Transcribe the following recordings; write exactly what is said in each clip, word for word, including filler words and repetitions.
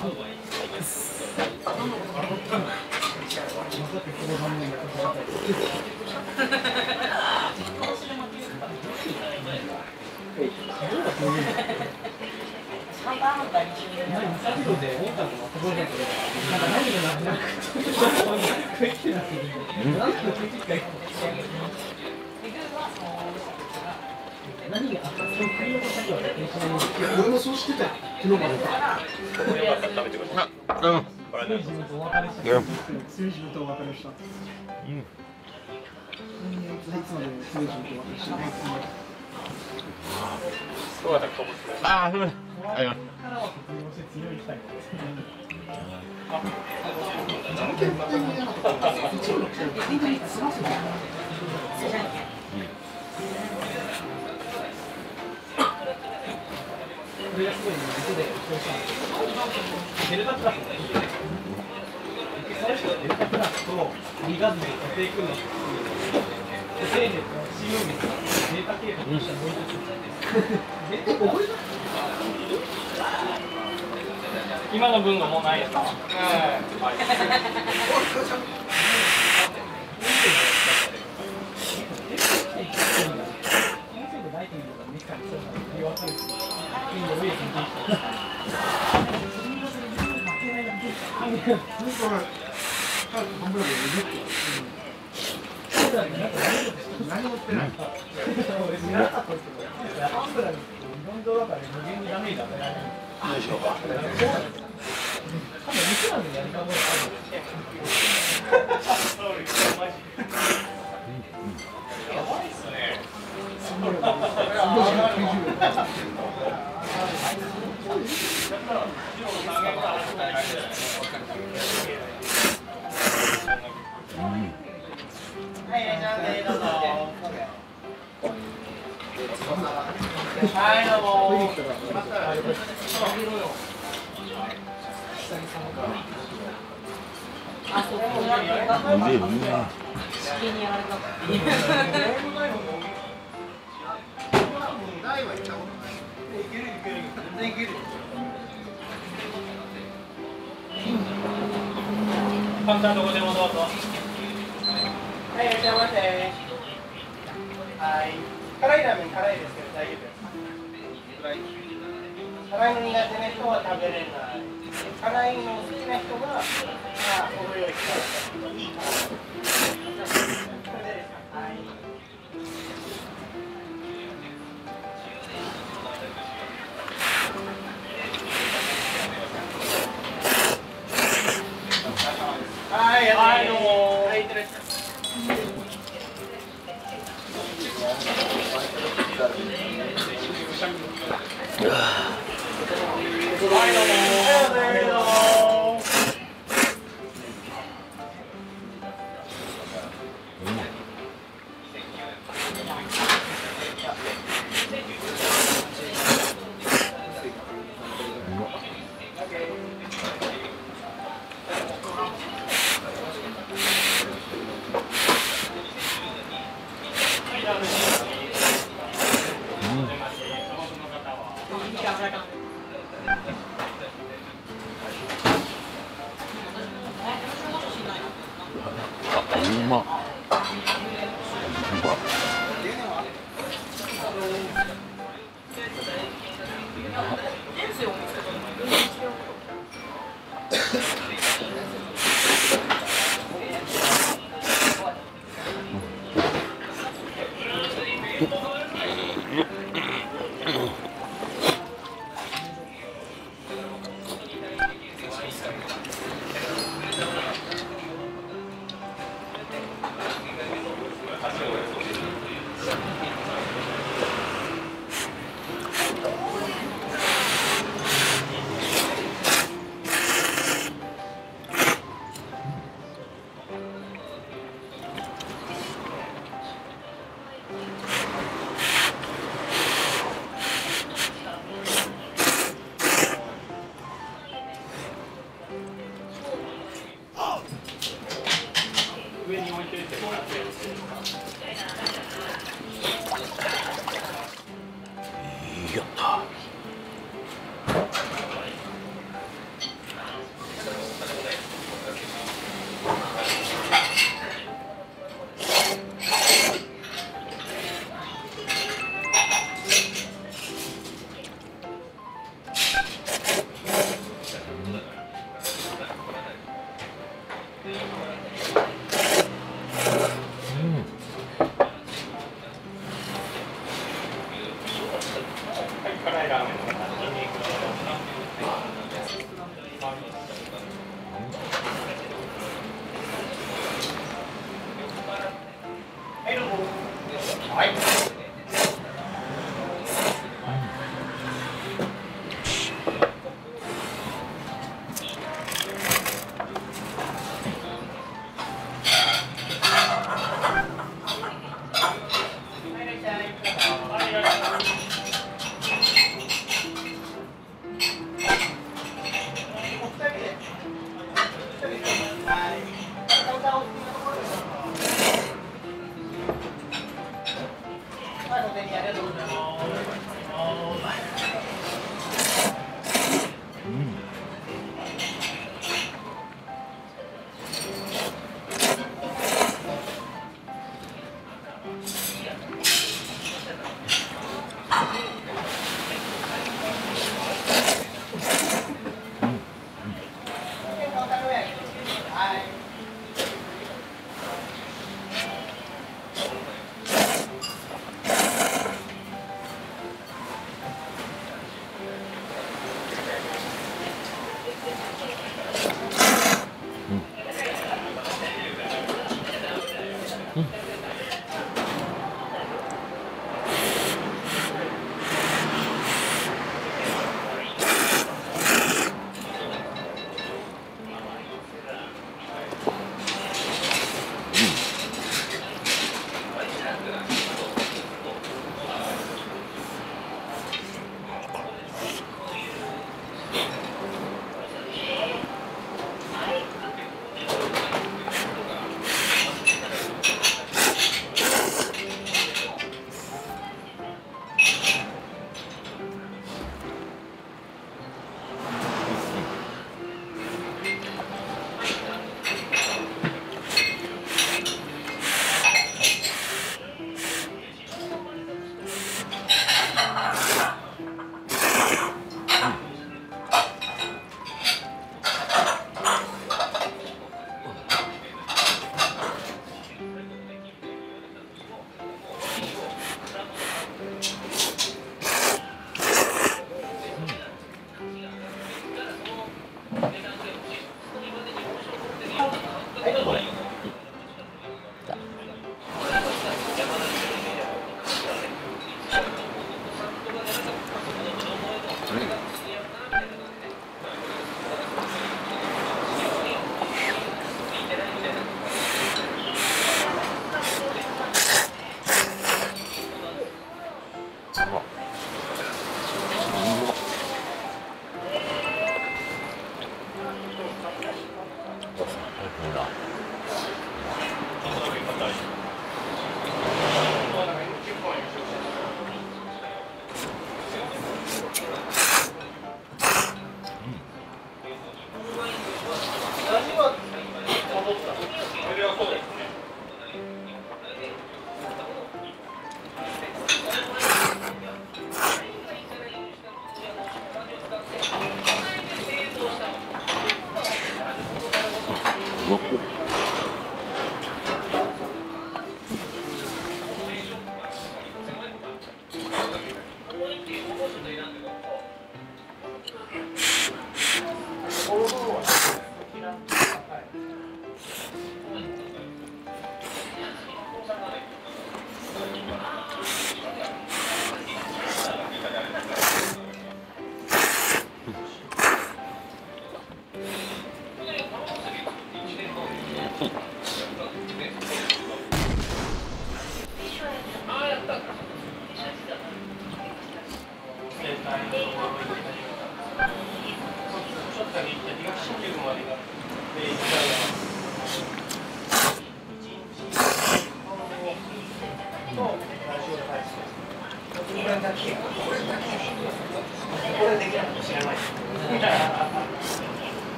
俺もそうしてたよ。昨日まで。 うん。 強い自分とお別れした。強い自分とお別れした。 うん。 いつまでも強い自分とお別れした。 ああ、そう。あいや。 からは卒業して強いしたい。これがすごい肉で表したんですけど、デルタプラスのいいよね。その人はデルタプラスとリガズで固定組むのを作る。で、セーネとチーム名がデータ系統としてもう一つ。データ覚えた？今の分がもうないですか？はい。何もしてない。知らなかったですけど、ハンブラに四度だから無限にダメージ与えられない。 どうしようか。 多分肉なんでやり方がある。やばいっすね。すごい。はい、じゃあね、どうぞ。はい、どうも。 あ、そう、これはうめえ、うめえ。 地球にやられた。 簡単どこでもどうぞ。はい、いらっしゃいませ。はい。辛いラーメン辛いですけど大丈夫ですか？辛いの苦手な人は食べれない。辛いの好きな人が、まあ、程よい辛い。いい辛い。これでですか？はい。はい、はい、どうも。はい、いってらっしゃい。はい、どうも。 うまっ。上に置いておいてもらってよろしいですか？ やった。 辛いラーメンとかニンニクとか。 はい、どうぞ。はい。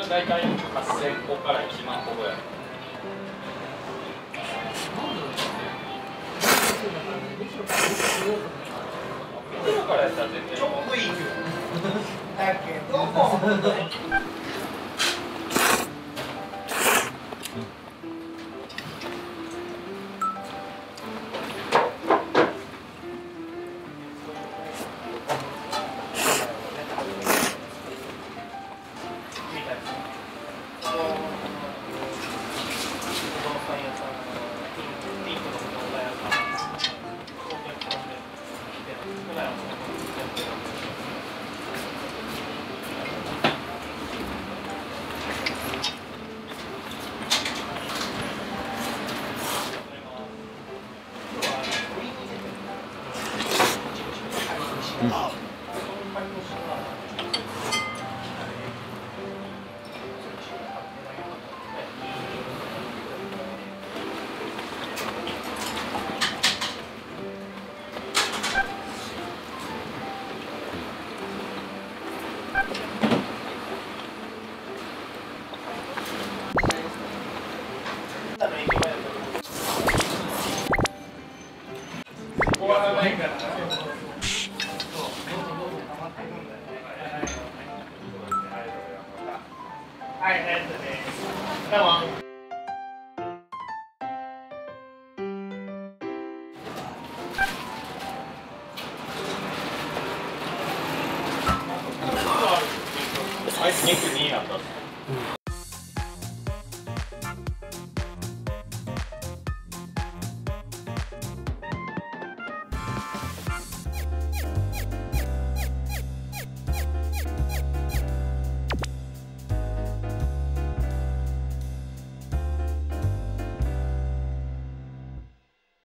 れ大体はっせんこからいちまんこぐらい。袋からやったら全然ちょうどいい量だけど終わらないから。はい、ありがとうね。どうも。 あいつ肉になった。